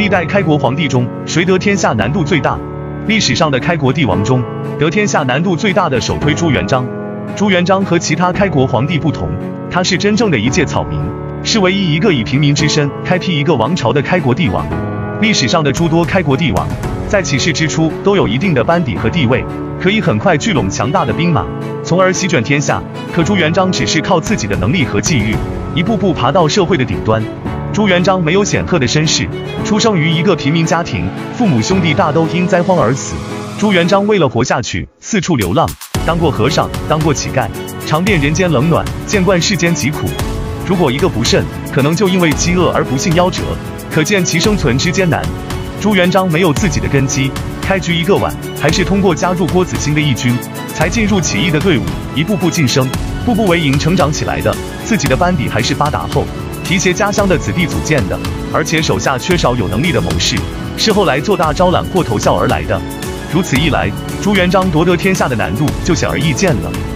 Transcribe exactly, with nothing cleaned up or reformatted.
历代开国皇帝中，谁得天下难度最大？历史上的开国帝王中，得天下难度最大的首推朱元璋。朱元璋和其他开国皇帝不同，他是真正的一介草民，是唯一一个以平民之身开辟一个王朝的开国帝王。历史上的诸多开国帝王，在起事之初都有一定的班底和地位，可以很快聚拢强大的兵马，从而席卷天下。可朱元璋只是靠自己的能力和际遇，一步步爬到社会的顶端。朱元璋没有显赫的身世，出生于一个平民家庭，父母兄弟大都因灾荒而死。朱元璋为了活下去，四处流浪，当过和尚，当过乞丐，尝遍人间冷暖，见惯世间疾苦。如果一个不慎，可能就因为饥饿而不幸夭折，可见其生存之艰难。朱元璋没有自己的根基，开局一个晚，还是通过加入郭子兴的义军，才进入起义的队伍，一步步晋升，步步为营成长起来的。自己的班底还是发达后提携家乡的子弟组建的，而且手下缺少有能力的谋士，是后来做大招揽或投效而来的。如此一来，朱元璋夺得天下的难度就显而易见了。